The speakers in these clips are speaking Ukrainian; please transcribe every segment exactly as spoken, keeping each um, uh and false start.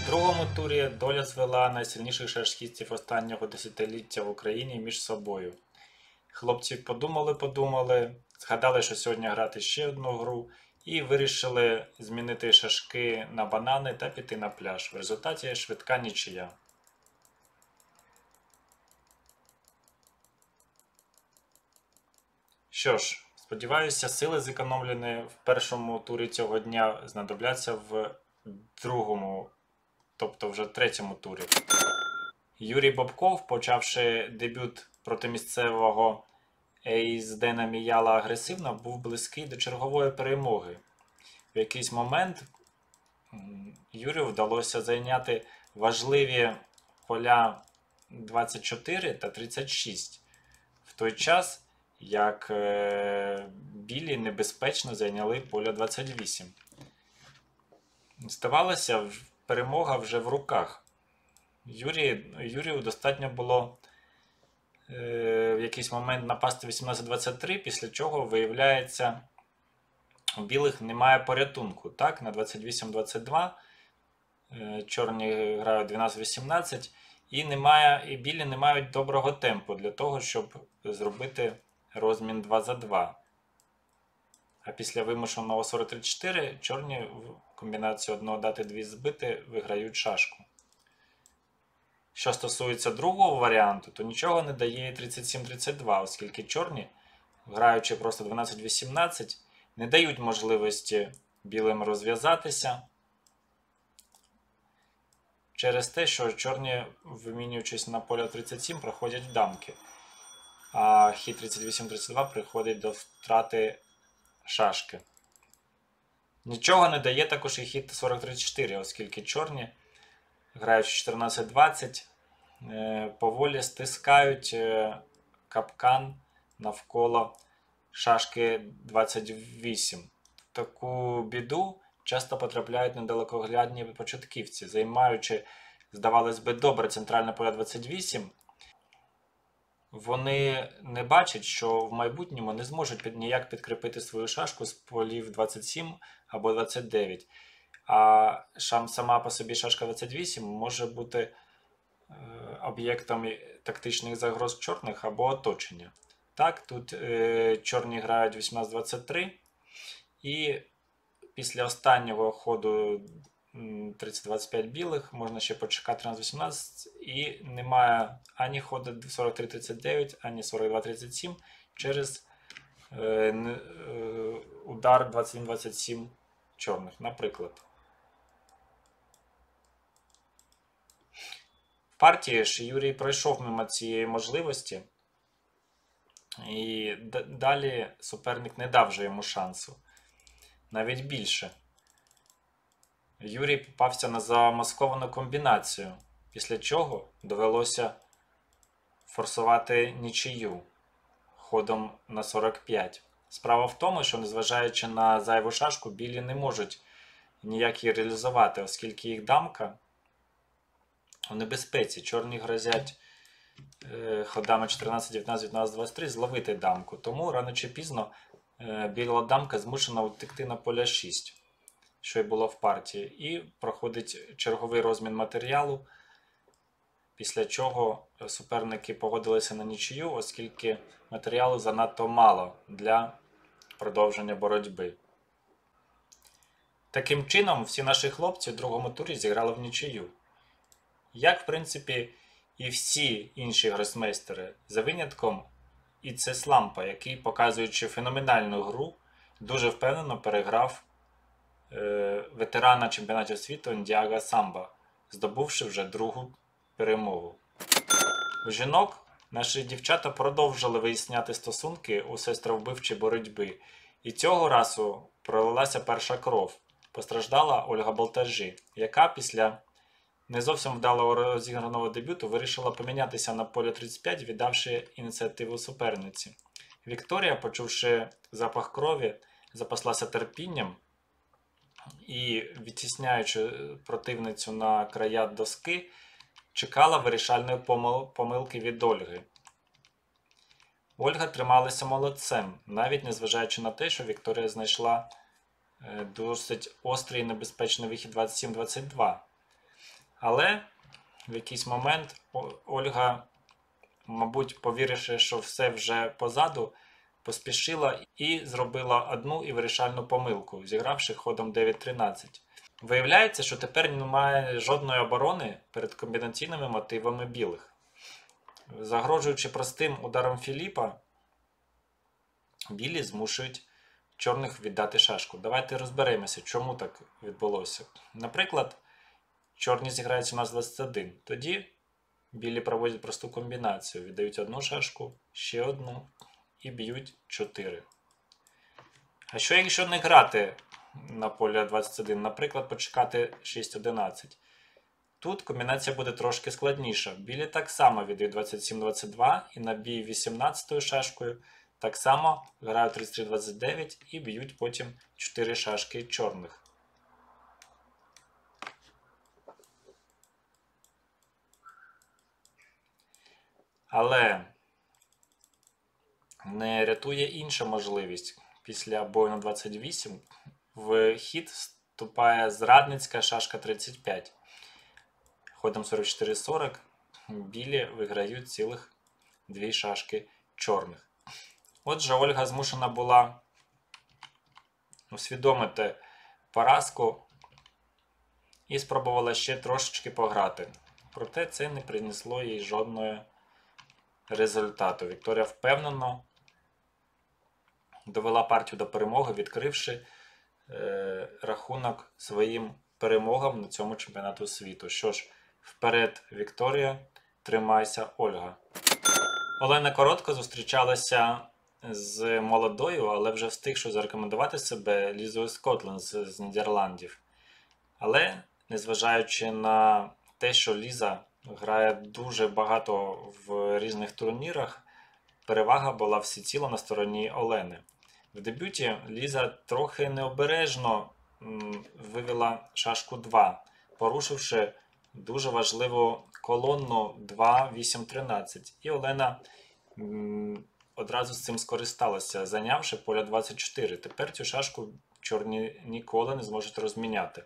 В другому турі доля звела найсильніших шашкістів останнього десятиліття в Україні між собою. Хлопці подумали-подумали, згадали, що сьогодні грати ще одну гру, і вирішили змінити шашки на банани та піти на пляж. В результаті швидка нічия. Що ж, сподіваюся, сили, зекономлені в першому турі цього дня, знадобляться в другому, тобто вже третьому турі. Юрій Бобков, почавши дебют проти місцевого Ейздена Міяла агресивно, був близький до чергової перемоги. В якийсь момент Юрію вдалося зайняти важливі поля двадцять чотири та тридцять шість, в той час, як білі небезпечно зайняли поля двадцять вісім. Здавалося, перемога вже в руках. Юрі, Юрію достатньо було е, в якийсь момент напасти вісімнадцять двадцять три, після чого, виявляється, у білих немає порятунку. Так, на двадцять вісім двадцять два е, чорні грають дванадцять вісімнадцять, і, немає, і білі не мають доброго темпу для того, щоб зробити розмін два за два. А після вимушеного сорок тридцять чотири чорні в комбінацію одного дати дві збити виграють шашку. Що стосується другого варіанту, то нічого не дає тридцять сім тридцять два, оскільки чорні, граючи просто дванадцять вісімнадцять, не дають можливості білим розв'язатися через те, що чорні, вимінюючись на поле тридцять сім, проходять дамки, а хід тридцять вісім тридцять два приходить до втрати шашки. Нічого не дає також і хід сорок тридцять чотири, оскільки чорні, граючи чотирнадцять двадцять, поволі стискають капкан навколо шашки двадцять вісім. В таку біду часто потрапляють недалекоглядні початківці, займаючи, здавалось би, добре центральне поле двадцять вісім, вони не бачать, що в майбутньому не зможуть ніяк підкріпити свою шашку з полів двадцять сім або двадцять дев'ять. А сама по собі шашка двадцять вісім може бути е, об'єктом тактичних загроз чорних або оточення. Так, тут е, чорні грають вісімнадцять двадцять три, і після останнього ходу тридцять двадцять п'ять білих можна ще почекати тринадцять вісімнадцять, і немає ані ходу сорок три тридцять дев'ять, ані сорок два тридцять сім через е, е, удар двадцять один двадцять сім чорних, наприклад. В партії ж Юрій пройшов мимо цієї можливості, і далі суперник не дав вже йому шансу. Навіть більше. Юрій попався на замасковану комбінацію, після чого довелося форсувати нічию ходом на сорок п'ять. Справа в тому, що, незважаючи на зайву шашку, білі не можуть ніяк її реалізувати, оскільки їх дамка у небезпеці. Чорні грозять е, ходами чотирнадцять дев'ятнадцять дев'ятнадцять двадцять три зловити дамку. Тому рано чи пізно е, біла дамка змушена утекти на поля шість, що й було в партії. І проходить черговий розмін матеріалу, після чого суперники погодилися на нічию, оскільки матеріалу занадто мало для продовження боротьби. Таким чином, всі наші хлопці в другому турі зіграли в нічию. Як, в принципі, і всі інші гросмейстери, за винятком Іцес Лампа, який, показуючи феноменальну гру, дуже впевнено переграв е, ветерана чемпіонатів світу Ндіаго Самба, здобувши вже другу перемогу. У жінок наші дівчата продовжили виясняти стосунки у сестровбивчій боротьбі. І цього разу пролилася перша кров. Постраждала Ольга Балтажі, яка після не зовсім вдалого розіграного дебюту вирішила помінятися на полі тридцять п'ять, віддавши ініціативу суперниці. Вікторія, почувши запах крові, запаслася терпінням і, відтісняючи противницю на края доски, чекала вирішальної помилки від Ольги. Ольга трималася молодцем, навіть незважаючи на те, що Вікторія знайшла досить острий і небезпечний вихід двадцять сім двадцять два. Але в якийсь момент Ольга, мабуть, повіривши, що все вже позаду, поспішила і зробила одну і вирішальну помилку, зігравши ходом дев'ять тринадцять. Виявляється, що тепер немає жодної оборони перед комбінаційними мотивами білих. Загрожуючи простим ударом Філіпа, білі змушують чорних віддати шашку. Давайте розберемося, чому так відбулося. Наприклад, чорні зіграють сімнадцять двадцять один. Тоді білі проводять просту комбінацію. Віддають одну шашку, ще одну і б'ють чотири. А що якщо не грати на полі двадцять один, наприклад, почекати шість одинадцять? Тут комбінація буде трошки складніша. Білі так само віддають двадцять сім двадцять два і на бій вісімнадцятою шашкою так само грають тридцять три двадцять дев'ять і б'ють потім чотири шашки чорних. Але не рятує інша можливість. Після бою на двадцять вісім в хід вступає зрадницька шашка тридцять п'ять. Ходом сорок чотири сорок білі виграють цілих дві шашки чорних. Отже, Ольга змушена була усвідомити поразку і спробувала ще трошечки пограти. Проте це не принесло їй жодного результату. Вікторія впевнено довела партію до перемоги, відкривши е, рахунок своїм перемогам на цьому чемпіонату світу. Що ж, вперед, Вікторія, тримайся, Ольга. Олена Коротко зустрічалася з молодою, але вже встигшою зарекомендувати себе Лізою Скотланд з, з Нідерландів. Але, незважаючи на те, що Ліза грає дуже багато в різних турнірах, перевага була всеціло на стороні Олени. В дебюті Ліза трохи необережно вивела шашку два, порушивши дуже важливу колонну два вісім тринадцять. І Олена м, одразу з цим скористалася, зайнявши поля двадцять чотири. Тепер цю шашку чорні ніколи не зможуть розміняти.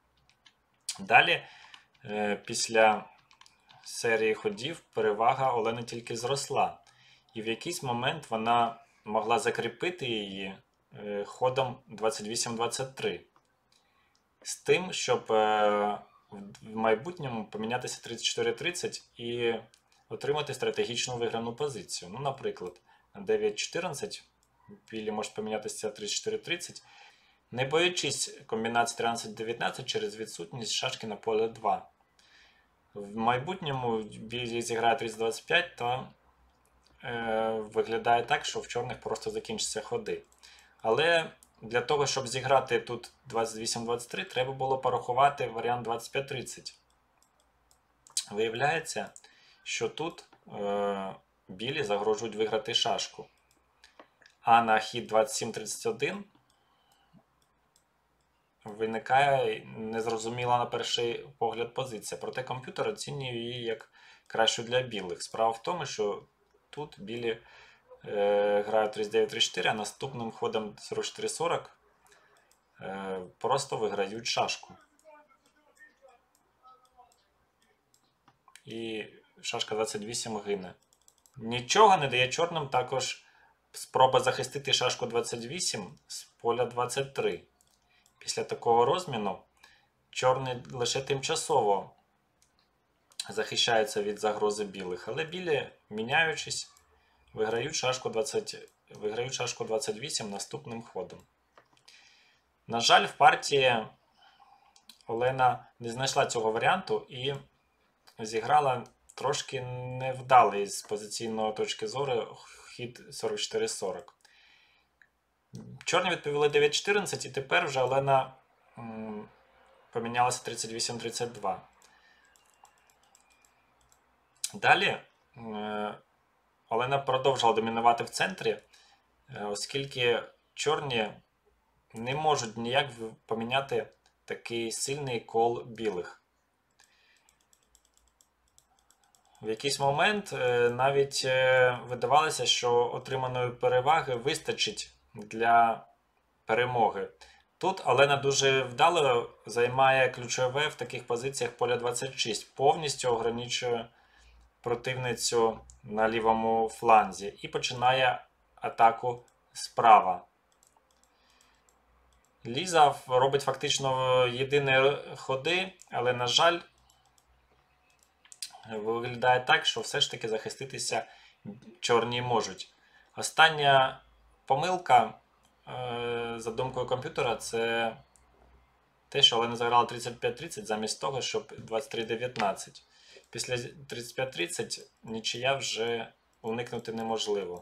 Далі, е, після серії ходів, перевага Олени тільки зросла. І в якийсь момент вона могла закріпити її е, ходом двадцять вісім двадцять три. З тим, щоб е, в майбутньому помінятися тридцять чотири тридцять і отримати стратегічну виграну позицію. Ну, наприклад, на дев'ять чотирнадцять білі можуть помінятися тридцять чотири тридцять, не боючись комбінації тринадцять дев'ятнадцять через відсутність шашки на поле два. В майбутньому білі зіграє тридцять двадцять п'ять, то е, виглядає так, що в чорних просто закінчаться ходи. Але для того, щоб зіграти тут двадцять вісім двадцять три, треба було порахувати варіант двадцять п'ять тридцять. Виявляється, що тут е, білі загрожують виграти шашку. А на хід двадцять сім тридцять один виникає незрозуміла на перший погляд позиція. Проте комп'ютер оцінює її як кращу для білих. Справа в тому, що тут білі е, грають тридцять дев'ять тридцять чотири, а наступним ходом сорок чотири сорок е, просто виграють шашку. І шашка двадцять вісім гине. Нічого не дає чорним також спроба захистити шашку двадцять вісім з поля двадцять три. Після такого розміну чорний лише тимчасово захищається від загрози білих, але білі, міняючись, виграють шашку двадцять, виграють шашку двадцять вісім наступним ходом. На жаль, в партії Олена не знайшла цього варіанту і зіграла трошки невдалий з позиційної точки зору хід сорок чотири сорок. Чорні відповіли дев'ять чотирнадцять, і тепер вже Олена м, помінялася тридцять вісім тридцять два. Далі е, Олена продовжила домінувати в центрі, е, оскільки чорні не можуть ніяк поміняти такий сильний кол білих. В якийсь момент е, навіть е, видавалося, що отриманої переваги вистачить для перемоги. Тут Олена дуже вдало займає ключове в таких позиціях поля двадцять шість, повністю ограничує противницю на лівому фланзі і починає атаку справа. Ліза робить фактично єдині ходи, але, на жаль, виглядає так, що все ж таки захиститися чорні можуть. Остання помилка, за думкою комп'ютера, це те, що Олена заграла тридцять п'ять тридцять замість того, щоб двадцять три дев'ятнадцять. Після тридцять п'ять тридцять нічия вже уникнути неможливо.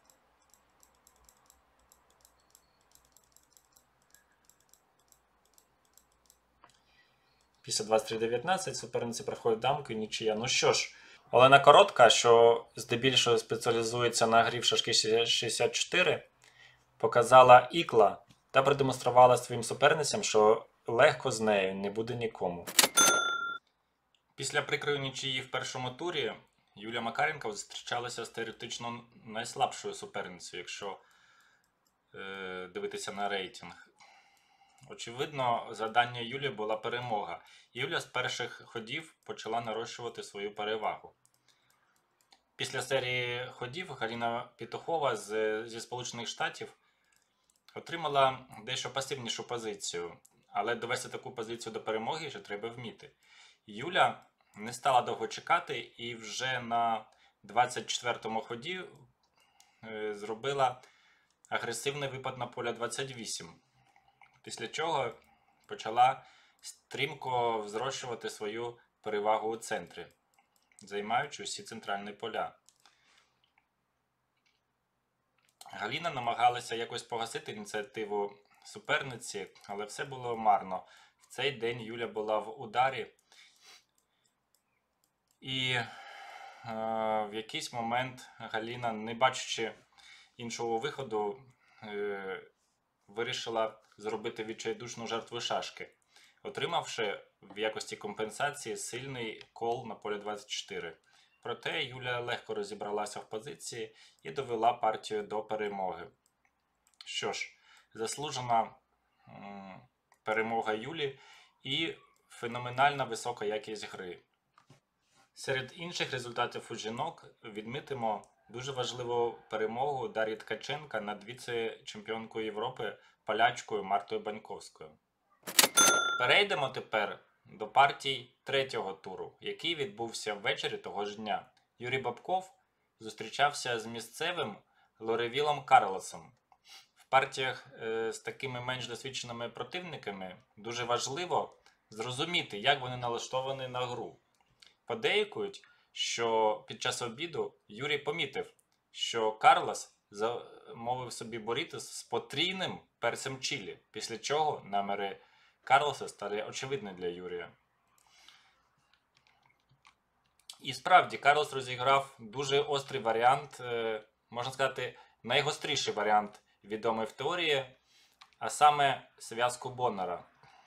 Після двадцять три дев'ятнадцять суперниці проходить дамку і нічия. Ну що ж, Олена Коротка, що здебільшого спеціалізується на грі в шашки шістдесят чотири, показала ікла та продемонструвала своїм суперницям, що легко з нею не буде нікому. Після прикрої нічиї в першому турі Юлія Макаренко зустрічалася з теоретично найслабшою суперницею, якщо е, дивитися на рейтинг. Очевидно, завдання Юлії була перемога. Юлія з перших ходів почала нарощувати свою перевагу. Після серії ходів Галина Петухова з, зі Сполучених Штатів отримала дещо пасивнішу позицію, але довести таку позицію до перемоги ще треба вміти. Юля не стала довго чекати і вже на двадцять четвертому ході е, зробила агресивний випад на поля двадцять вісім. Після чого почала стрімко зрощувати свою перевагу у центрі, займаючи усі центральні поля. Галіна намагалася якось погасити ініціативу суперниці, але все було марно. В цей день Юля була в ударі і е, в якийсь момент Галіна, не бачачи іншого виходу, е, вирішила зробити відчайдушну жертву шашки, отримавши в якості компенсації сильний кол на полі двадцять чотири. Проте Юля легко розібралася в позиції і довела партію до перемоги. Що ж, заслужена м, перемога Юлі і феноменальна висока якість гри. Серед інших результатів у жінок відмітимо дуже важливу перемогу Дар'ї Ткаченка над віце-чемпіонкою Європи полячкою Мартою Баньковською. Перейдемо тепер до партій третього туру, який відбувся ввечері того ж дня. Юрій Бабков зустрічався з місцевим Лоревілом Карлосом. В партіях е, з такими менш досвідченими противниками дуже важливо зрозуміти, як вони налаштовані на гру. Подейкують, що під час обіду Юрій помітив, що Карлос замовив собі борітус з потрійним перцем чилі, після чого наміри Карлоса стали очевидні для Юрія. І справді, Карлос розіграв дуже острий варіант, можна сказати, найгостріший варіант відомий в теорії, а саме зв'язку Боннера.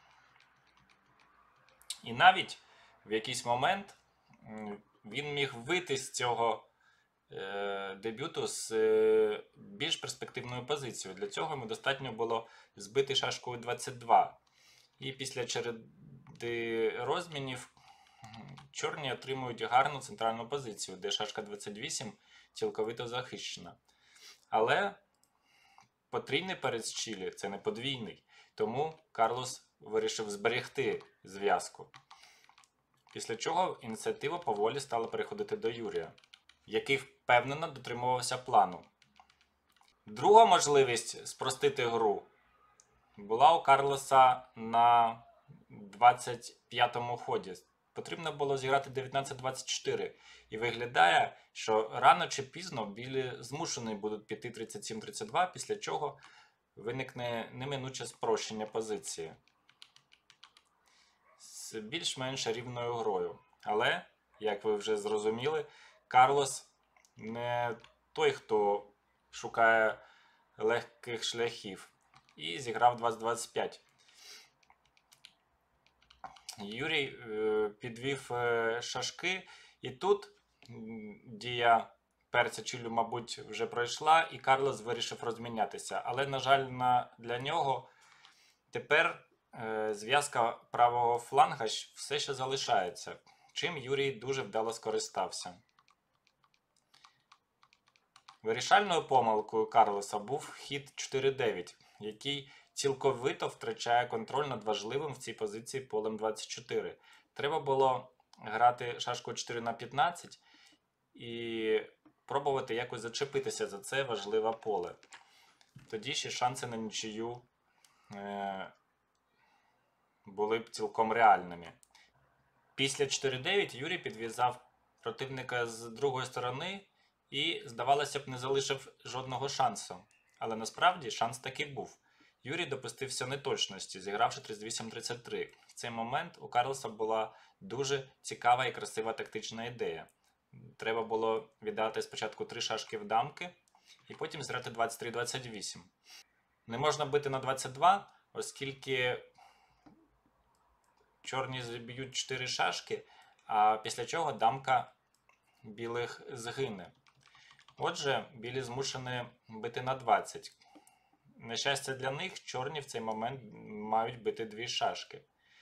І навіть в якийсь момент він міг вийти з цього е, дебюту з е, більш перспективною позицією. Для цього йому достатньо було збити шашкою двадцять два. І після череди розмінів чорні отримують гарну центральну позицію, де шашка двадцять вісім цілковито захищена. Але потрійний перець чилі – це не подвійний, тому Карлос вирішив зберегти зв'язку. Після чого ініціатива поволі стала переходити до Юрія, який впевнено дотримувався плану. Друга можливість спростити гру була у Карлоса на двадцять п'ятому ході. Потрібно було зіграти дев'ятнадцять двадцять чотири. І виглядає, що рано чи пізно білі змушені будуть піти тридцять сім тридцять два, після чого виникне неминуче спрощення позиції з більш-менш рівною грою. Але, як ви вже зрозуміли, Карлос не той, хто шукає легких шляхів. І зіграв двадцять двадцять п'ять. Юрій е, підвів е, шашки, і тут дія перця чилі, мабуть, вже пройшла, і Карлос вирішив розмінятися. Але, на жаль, на, для нього Тепер е, зв'язка правого фланга все ще залишається, чим Юрій дуже вдало скористався. Вирішальною помилкою Карлоса був хід чотири дев'ять, який цілковито втрачає контроль над важливим в цій позиції полем двадцять чотири. Треба було грати шашку чотири на п'ятнадцять і пробувати якось зачепитися за це важливе поле. Тоді ще шанси на нічию е, були б цілком реальними. Після чотири дев'ять Юрій підв'язав противника з другої сторони і, здавалося б, не залишив жодного шансу. Але насправді шанс таки був. Юрій допустився неточності, зігравши тридцять вісім тридцять три. В цей момент у Карлоса була дуже цікава і красива тактична ідея. Треба було віддати спочатку три шашки в дамки і потім зіграти двадцять три двадцять вісім. Не можна бити на двадцять два, оскільки чорні заб'ють чотири шашки, а після чого дамка білих згине. Отже, білі змушені бити на двадцять. На щастя для них, чорні в цей момент мають бити дві шашки.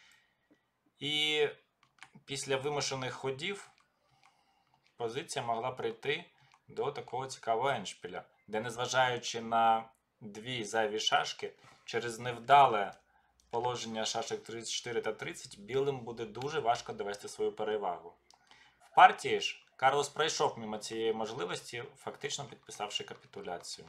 І після вимушених ходів позиція могла прийти до такого цікавого еншпіля, де, незважаючи на дві зайві шашки, через невдале положення шашок тридцять чотири та тридцять, білим буде дуже важко довести свою перевагу. В партії ж Карлос пройшов мимо цієї можливості, фактично підписавши капітуляцію.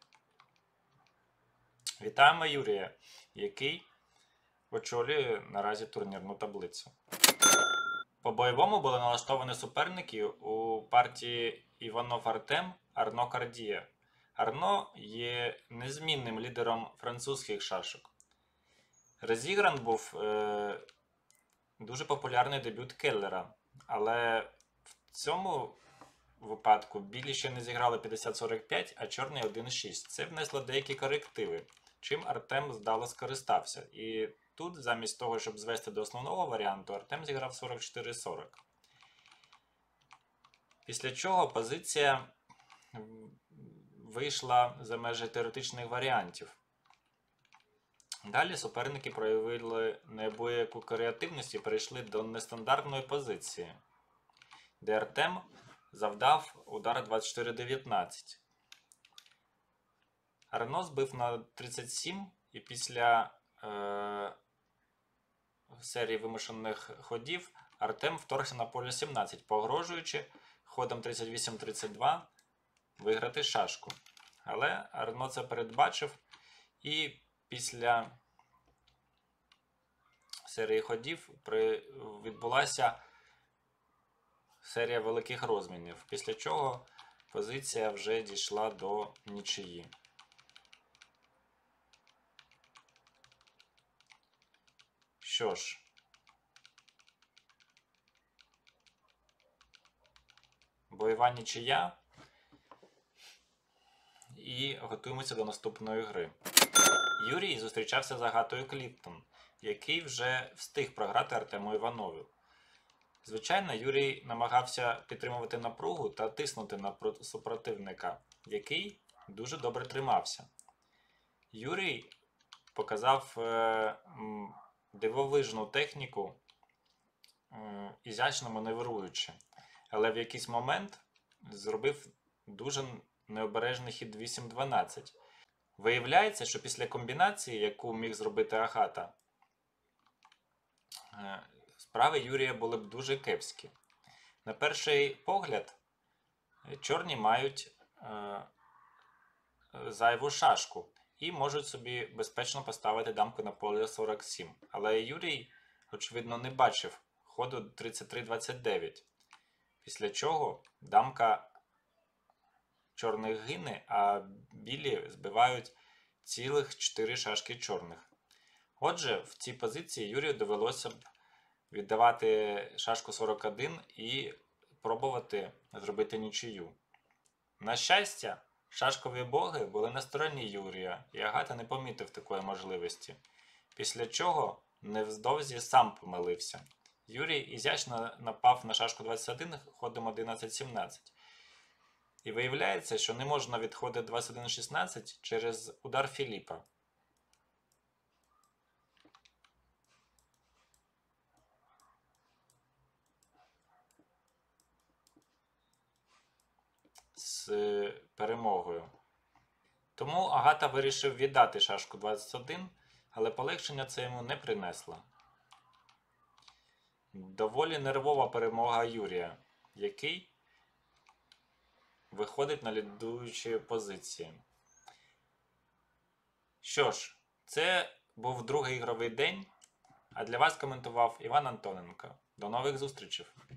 Вітаємо Юрія, який очолює наразі турнірну таблицю. По бойовому були налаштовані суперники у партії Іванов Артем, Арно Кардіє. Арно є незмінним лідером французьких шашок. Розігран був е, дуже популярний дебют Келлера, але в цьому випадку білі ще не зіграли п'ятдесят сорок п'ять, а чорний один шість. Це внесло деякі корективи, чим Артем здало скористався. І тут, замість того, щоб звести до основного варіанту, Артем зіграв сорок чотири сорок. Після чого позиція вийшла за межі теоретичних варіантів. Далі суперники проявили неабияку креативність і перейшли до нестандартної позиції, де Артем завдав удар двадцять чотири дев'ятнадцять. Арно збив на тридцять сім і після е, серії вимушених ходів Артем вторгся на поле сімнадцять, погрожуючи ходом тридцять вісім тридцять два виграти шашку. Але Арно це передбачив і після серії ходів при... відбулася серія великих розмінів, після чого позиція вже дійшла до нічиї. Що ж, бойова нічия і готуємося до наступної гри. Юрій зустрічався з Агатою Кліптон, який вже встиг програти Артему Іванову. Звичайно, Юрій намагався підтримувати напругу та тиснути на супротивника, який дуже добре тримався. Юрій показав е, дивовижну техніку, е, ізячно маневруючи, але в якийсь момент зробив дуже необережний хід вісім дванадцять. Виявляється, що після комбінації, яку міг зробити Агата, е, справи Юрія були б дуже кепські. На перший погляд, чорні мають е, зайву шашку і можуть собі безпечно поставити дамку на поле сорок сім. Але Юрій, очевидно, не бачив ходу тридцять три двадцять дев'ять. Після чого дамка чорних гине, а білі збивають цілих чотири шашки чорних. Отже, в цій позиції Юрію довелося б віддавати шашку сорок один і пробувати зробити нічию. На щастя, шашкові боги були на стороні Юрія, і Агата не помітив такої можливості, після чого невздовзі сам помилився. Юрій ізячно напав на шашку двадцять один ходом одинадцять сімнадцять. І виявляється, що не можна відходити двадцять один шістнадцять через удар Філіпа. з е, перемогою. Тому Агата вирішив віддати шашку двадцять один, але полегшення це йому не принесло. Доволі нервова перемога Юрія, який виходить на лідуючі позиції. Що ж, це був другий ігровий день, а для вас коментував Іван Антоненко. До нових зустрічей!